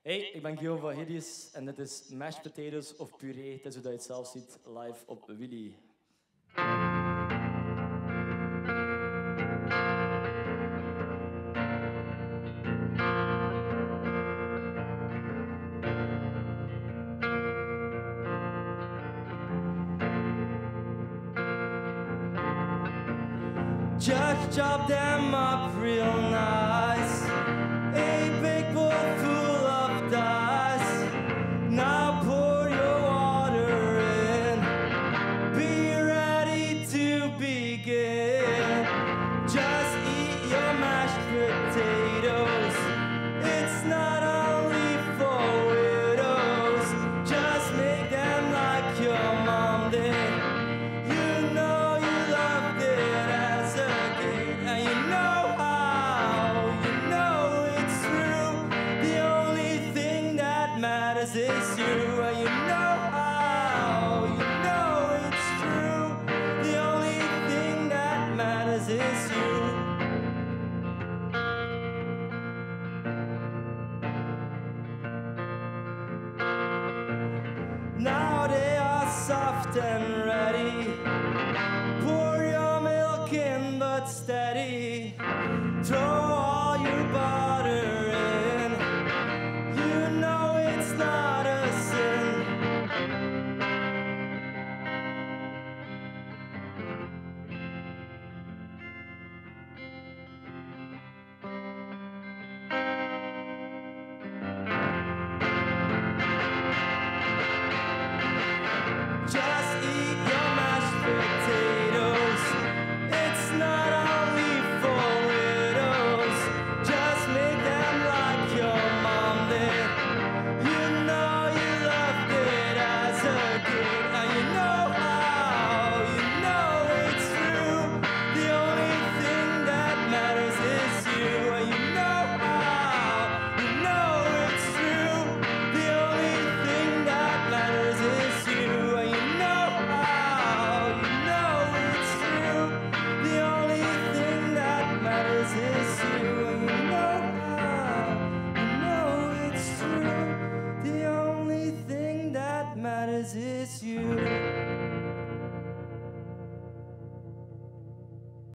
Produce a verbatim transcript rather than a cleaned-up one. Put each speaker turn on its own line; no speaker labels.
Hey, ik ben Guillaume van Hideous en dit is mashed potatoes of puree. Het is hoe dat je het zelf ziet, live op Willy. Just chop them up real nice. A big bowl full of dice. Now pour your water in. Be ready to begin. Just eat your mashed potatoes. It's not only for widows. Just make them like your mom did. You know you loved it as a kid, and you know how, you know it's true. The only thing that matters is you, and you know how, you know it's true. The only thing that matters is you. Now they are soft and ready. Pour your milk in, but steady. Throw